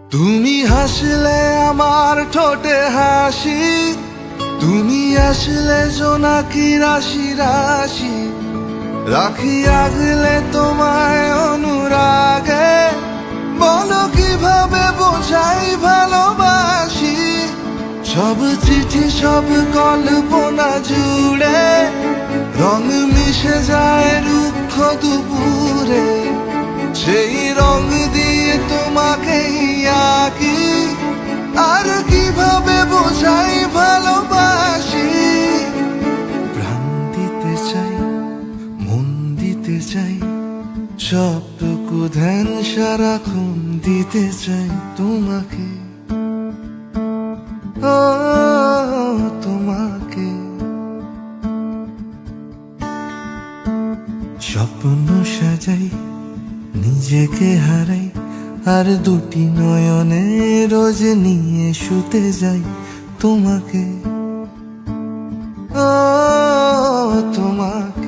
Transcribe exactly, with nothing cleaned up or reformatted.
তুমি হাসলে আমার ঠোঁটে হাসি, তুমি আসলে জোনাকি রাশি রাশি, রাখি আগলে তোমায় অনুরাগে। বলো কিভাবে বোঝাই ভালোবাসি, সব চিঠি সব কল্পনা জুড়ে রং মিশে যায় রুক্ষ দুপুরে। সেই রং দিয়ে তোমাকে আঁকি, আর কিভাবে বোঝাই ভালোবাসি। প্রাণ দিতে চাই, মন দিতে চাই, সবটুকু ধ্যান সারাক্ষণ দিতে চাই তোমাকে, ও তোমাকে। স্বপ্ন সাজাই, নিজেকে হারাই, আর দুটি নয়নে রোজ নিয়ে শুতে যাই তোমাকে, ও তোমাকে।